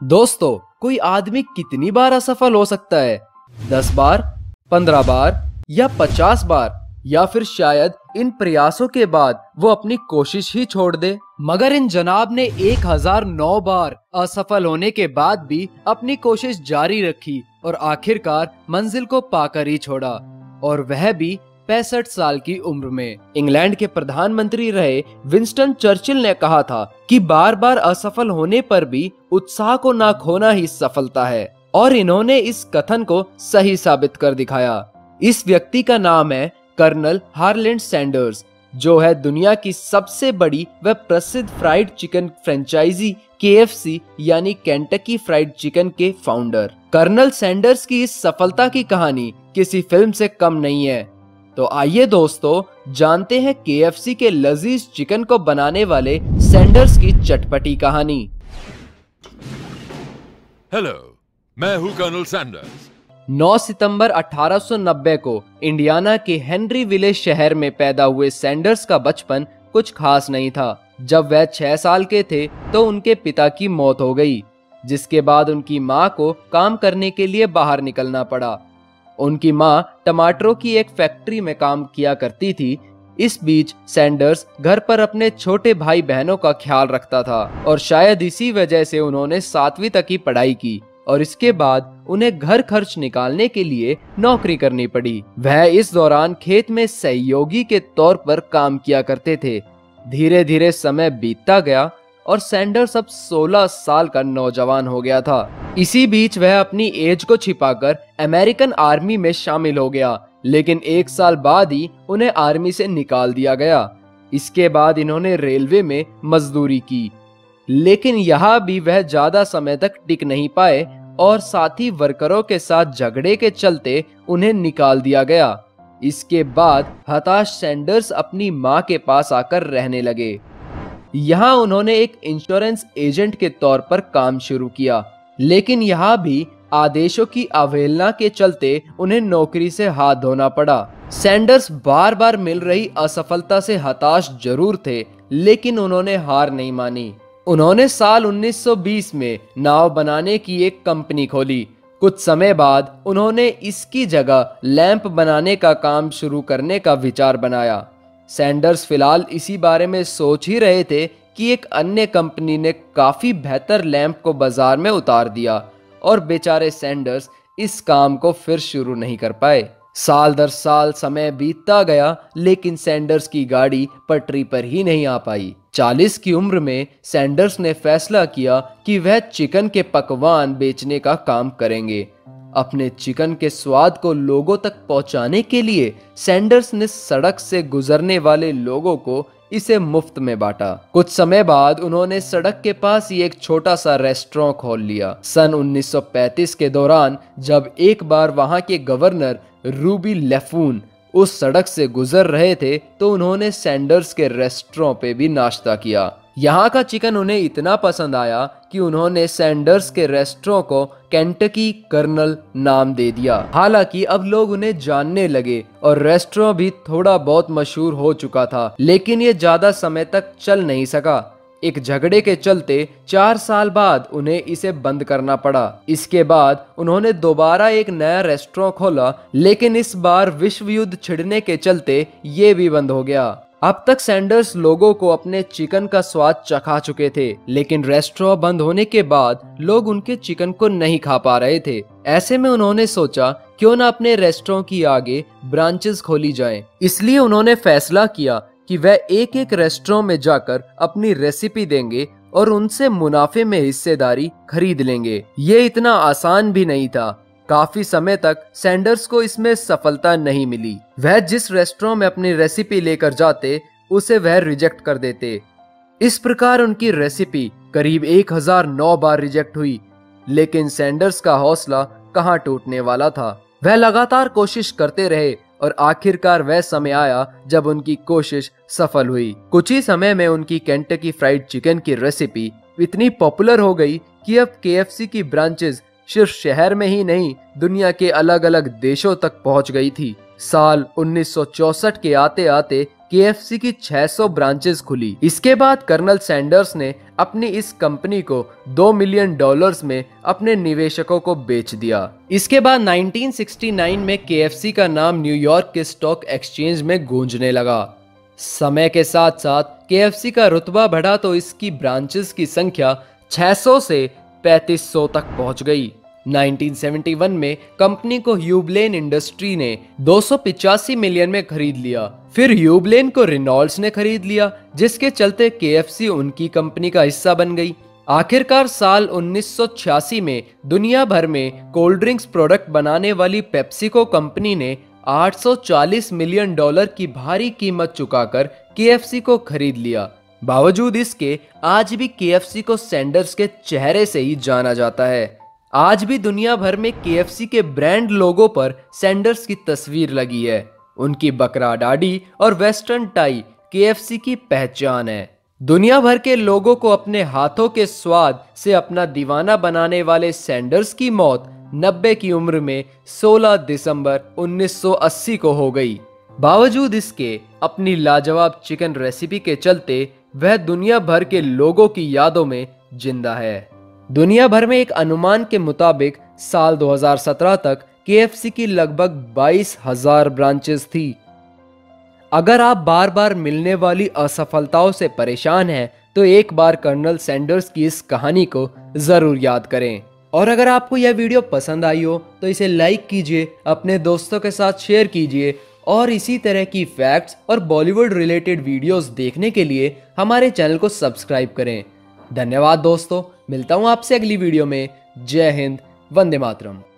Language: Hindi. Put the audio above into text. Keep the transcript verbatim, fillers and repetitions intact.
दोस्तों, कोई आदमी कितनी बार असफल हो सकता है? दस बार, पंद्रह बार या पचास बार, या फिर शायद इन प्रयासों के बाद वो अपनी कोशिश ही छोड़ दे। मगर इन जनाब ने एक हज़ार नौ बार असफल होने के बाद भी अपनी कोशिश जारी रखी और आखिरकार मंजिल को पाकर ही छोड़ा, और वह भी पैंसठ साल की उम्र में। इंग्लैंड के प्रधानमंत्री रहे विंस्टन चर्चिल ने कहा था कि बार बार असफल होने पर भी उत्साह को ना खोना ही सफलता है, और इन्होंने इस कथन को सही साबित कर दिखाया। इस व्यक्ति का नाम है कर्नल हार्लैंड सैंडर्स, जो है दुनिया की सबसे बड़ी व प्रसिद्ध fried chicken franchise K F C यानी केंटकी फ्राइड चिकन के फाउंडर। कर्नल सैंडर्स की इस सफलता की कहानी किसी फिल्म से कम नहीं है। तो आइए दोस्तों, जानते हैं के एफ सी के लजीज चिकन को बनाने वाले सैंडर्स की चटपटी कहानी। हेलो, मैं हूं कर्नल सैंडर्स। नौ सितंबर अठारह सौ नब्बे को इंडियाना के हेनरी विले शहर में पैदा हुए सैंडर्स का बचपन कुछ खास नहीं था। जब वह छह साल के थे तो उनके पिता की मौत हो गई, जिसके बाद उनकी मां को काम करने के लिए बाहर निकलना पड़ा। उनकी मां टमाटरों की एक फैक्ट्री में काम किया करती थी। इस बीच सैंडर्स घर पर अपने छोटे भाई बहनों का ख्याल रखता था, और शायद इसी वजह से उन्होंने सातवीं तक की पढ़ाई की और इसके बाद उन्हें घर खर्च निकालने के लिए नौकरी करनी पड़ी। वह इस दौरान खेत में सहयोगी के तौर पर काम किया करते थे। धीरे धीरे समय बीतता गया और सैंडर्स अब सोलह साल का नौजवान हो गया था। इसी बीच वह अपनी एज को छिपाकर अमेरिकन आर्मी में शामिल हो गया, लेकिन एक साल बाद ही उन्हें आर्मी से निकाल दिया गया। इसके बाद इन्होंने रेलवे में मजदूरी की, लेकिन यहाँ भी वह ज्यादा समय तक टिक नहीं पाए और साथी वर्करों के साथ झगड़े के चलते उन्हें निकाल दिया गया। इसके बाद हताश सैंडर्स अपनी मां के पास आकर रहने लगे। यहाँ उन्होंने एक इंश्योरेंस एजेंट के तौर पर काम शुरू किया, लेकिन यहाँ भी आदेशों की अवहेलना के चलते उन्हें नौकरी से हाथ धोना पड़ा। सैंडर्स बार बार मिल रही असफलता से हताश जरूर थे, लेकिन उन्होंने हार नहीं मानी। उन्होंने साल उन्नीस सौ बीस में नाव बनाने की एक कंपनी खोली। कुछ समय बाद उन्होंने इसकी जगह लैंप बनाने का काम शुरू करने का विचार बनाया। सैंडर्स फिलहाल इसी बारे में सोच ही रहे थे कि एक अन्य कंपनी ने काफी बेहतर लैंप को बाजार में उतार दिया, और बेचारे सैंडर्स इस काम को फिर शुरू नहीं कर पाए। साल दर साल समय बीतता गया, लेकिन सैंडर्स की गाड़ी पटरी पर ही नहीं आ पाई। चालीस की उम्र में सैंडर्स ने फैसला किया कि वह चिकन के पकवान बेचने का काम करेंगे। अपने चिकन के स्वाद को लोगों तक पहुंचाने के लिए सैंडर्स ने सड़क से गुजरने वाले लोगों को इसे मुफ्त में बांटा। कुछ समय बाद उन्होंने सड़क के पास ही एक छोटा सा रेस्टोरेंट खोल लिया। सन उन्नीस सौ पैंतीस के दौरान जब एक बार वहां के गवर्नर रूबी लेफून उस सड़क से गुजर रहे थे, तो उन्होंने सैंडर्स के रेस्टोरेंट पे भी नाश्ता किया। यहाँ का चिकन उन्हें इतना पसंद आया कि उन्होंने सैंडर्स के रेस्टोरेंट को केंटकी कर्नल नाम दे दिया। हालांकि अब लोग उन्हें जानने लगे और रेस्टोरेंट भी थोड़ा बहुत मशहूर हो चुका था, लेकिन ये ज्यादा समय तक चल नहीं सका। एक झगड़े के चलते चार साल बाद उन्हें इसे बंद करना पड़ा। इसके बाद उन्होंने दोबारा एक नया रेस्टोरेंट खोला, लेकिन इस बार विश्व युद्ध छिड़ने के चलते ये भी बंद हो गया। अब तक सैंडर्स लोगों को अपने चिकन का स्वाद चखा चुके थे, लेकिन रेस्टोरेंट बंद होने के बाद लोग उनके चिकन को नहीं खा पा रहे थे। ऐसे में उन्होंने सोचा क्यों ना अपने रेस्टोरेंट की आगे ब्रांचेस खोली जाएं। इसलिए उन्होंने फैसला किया कि वह एक एक रेस्टोरेंट में जाकर अपनी रेसिपी देंगे और उनसे मुनाफे में हिस्सेदारी खरीद लेंगे। ये इतना आसान भी नहीं था। काफी समय तक सैंडर्स को इसमें सफलता नहीं मिली। वह जिस रेस्टोरेंट में अपनी रेसिपी लेकर जाते, उसे वह रिजेक्ट कर देते। इस प्रकार उनकी रेसिपी करीब एक हज़ार नौ बार रिजेक्ट हुई, लेकिन सैंडर्स का हौसला कहां टूटने वाला था। वह लगातार कोशिश करते रहे और आखिरकार वह समय आया जब उनकी कोशिश सफल हुई। कुछ ही समय में उनकी केंटकी फ्राइड चिकन की रेसिपी इतनी पॉपुलर हो गई कि अब के एफ सी की ब्रांचेस सिर्फ शहर में ही नहीं, दुनिया के अलग अलग देशों तक पहुंच गई थी। साल उन्नीस सौ चौसठ के आते आते केएफसी की छह सौ ब्रांचेस खुली। इसके बाद कर्नल सैंडर्स ने अपनी इस कंपनी को दो मिलियन डॉलर्स में अपने निवेशकों को बेच दिया। इसके बाद उन्नीस सौ उनहत्तर में केएफसी का नाम न्यूयॉर्क के स्टॉक एक्सचेंज में गूंजने लगा। समय के साथ साथ केएफसी का रुतबा बढ़ा तो इसकी ब्रांचेस की संख्या छह सौ से पैंतीस सौ तक पहुंच गई। उन्नीस सौ इकहत्तर में कंपनी को ह्यूबलेन इंडस्ट्री ने दो सौ पिचासी मिलियन में खरीद लिया। फिर ह्यूबलेन को रेनॉल्ड्स ने खरीद लिया, जिसके चलते केएफसी उनकी कंपनी का हिस्सा बन गई। आखिरकार साल उन्नीस सौ छियासी में दुनिया भर में कोल्ड ड्रिंक्स प्रोडक्ट बनाने वाली पेप्सिको कंपनी ने आठ सौ चालीस मिलियन डॉलर की भारी कीमत चुकाकर केएफसी को खरीद लिया। बावजूद इसके आज भी केएफसी को सैंडर्स के चेहरे से ही जाना जाता है। आज भी दुनिया भर में केएफसी के ब्रांड लोगो पर सैंडर्स की तस्वीर लगी है। उनकी बकरा दाढ़ी और वेस्टर्न टाई केएफसी की पहचान है। दुनिया भर के लोगों को अपने हाथों के स्वाद से अपना दीवाना बनाने वाले सैंडर्स की मौत नब्बे की उम्र में सोलह दिसंबर उन्नीस सौ अस्सी को हो गई। बावजूद इसके अपनी लाजवाब चिकन रेसिपी के चलते वह दुनिया भर के लोगों की यादों में जिंदा है। दुनिया भर में एक अनुमान के मुताबिक साल दो हज़ार सत्रह तक केएफसी की लगभग बाईस हज़ार ब्रांचेस थी। अगर आप बार बार मिलने वाली असफलताओं से परेशान हैं तो एक बार कर्नल सैंडर्स की इस कहानी को जरूर याद करें। और अगर आपको यह वीडियो पसंद आई हो तो इसे लाइक कीजिए, अपने दोस्तों के साथ शेयर कीजिए और इसी तरह की फैक्ट्स और बॉलीवुड रिलेटेड वीडियोस देखने के लिए हमारे चैनल को सब्सक्राइब करें। धन्यवाद दोस्तों, मिलता हूं आपसे अगली वीडियो में। जय हिंद, वंदे मातरम।